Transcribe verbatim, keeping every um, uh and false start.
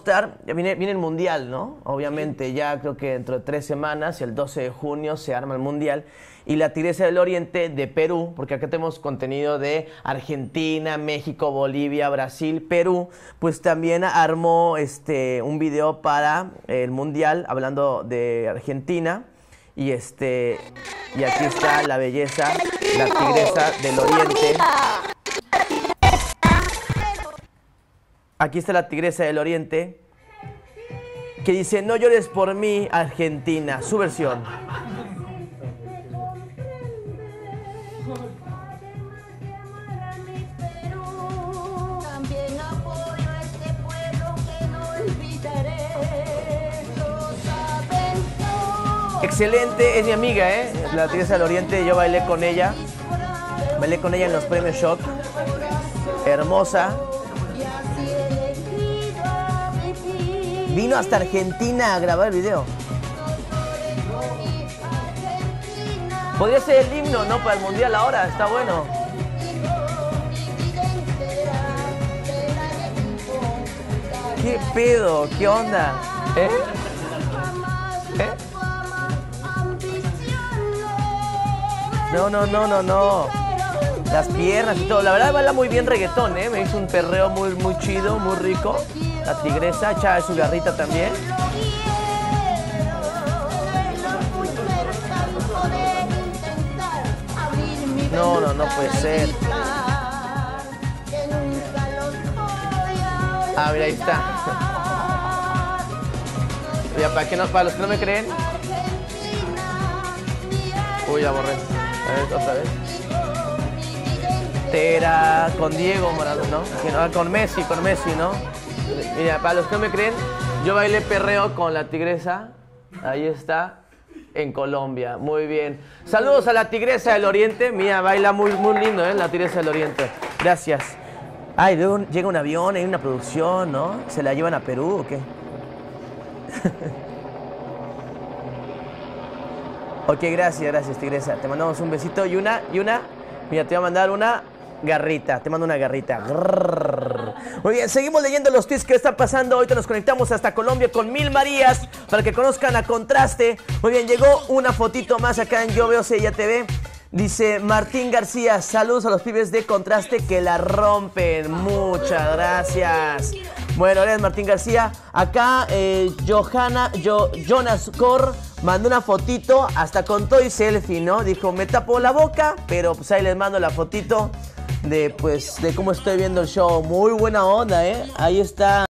Ya viene, viene el Mundial, ¿no? Obviamente, ya creo que dentro de tres semanas, el doce de junio, se arma el Mundial. Y la Tigresa del Oriente de Perú, porque acá tenemos contenido de Argentina, México, Bolivia, Brasil, Perú, pues también armó este, un video para el Mundial, hablando de Argentina. Y, este, y aquí está la belleza, la Tigresa del Oriente. Aquí está la Tigresa del Oriente, que dice: no llores por mí, Argentina, su versión. Excelente, es mi amiga, ¿eh? La Tigresa del Oriente, yo bailé con ella. Bailé con ella en los premios Shock. Hermosa. Vino hasta Argentina a grabar el video. Podría ser el himno, ¿no? Para el Mundial ahora, está bueno. ¿Qué pedo? ¿Qué onda? ¿Eh? ¿Eh? No, no, no, no, no. Las piernas y todo. La verdad baila muy bien reggaetón, ¿eh? Me hizo un perreo muy, muy chido, muy rico. La Tigresa, echa su garrita también. No, no, no puede ser. Ah, mira, ahí está. Mira, para, que no, para los que no me creen. Uy, la borré. A ver, otra vez. Era con Diego Maradona, ¿no? Con Messi, con Messi, ¿no? Mira, para los que no me creen, yo bailé perreo con la Tigresa. Ahí está, en Colombia. Muy bien. Saludos a la Tigresa del Oriente. Mira, baila muy, muy lindo, ¿eh? La Tigresa del Oriente. Gracias. Ay, luego llega un avión, hay una producción, ¿no? ¿Se la llevan a Perú o qué? Ok, gracias, gracias, Tigresa. Te mandamos un besito y una, y una. Mira, te voy a mandar una garrita. Te mando una garrita. Grrr. Muy bien, seguimos leyendo los tweets que están pasando. Ahorita nos conectamos hasta Colombia con Mil Marías para que conozcan a Contraste. Muy bien, llegó una fotito más acá en Yo Veo Sella T V. Dice Martín García: saludos a los pibes de Contraste que la rompen. Muchas gracias. Bueno, gracias Martín García. Acá eh, Johanna, jo, Jonas Cor mandó una fotito hasta con todo y selfie, ¿no? Dijo: me tapo la boca, pero pues ahí les mando la fotito de, pues, de cómo estoy viendo el show. Muy buena onda, ¿eh? Ahí está.